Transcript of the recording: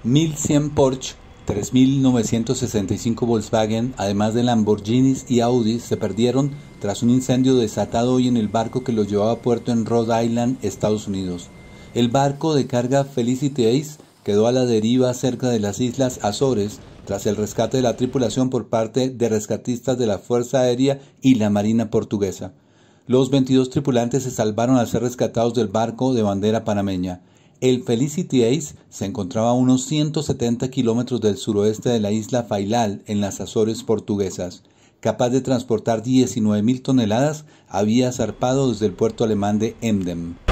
1.100 Porsche, 3.965 Volkswagen, además de Lamborghinis y Audis, se perdieron tras un incendio desatado hoy en el barco que los llevaba a puerto en Rhode Island, Estados Unidos. El barco de carga Felicity Ace quedó a la deriva cerca de las Islas Azores tras el rescate de la tripulación por parte de rescatistas de la Fuerza Aérea y la Marina Portuguesa. Los 22 tripulantes se salvaron al ser rescatados del barco de bandera panameña. El Felicity Ace se encontraba a unos 170 kilómetros del suroeste de la isla Failal, en las Azores portuguesas. Capaz de transportar 19.000 toneladas, había zarpado desde el puerto alemán de Emden.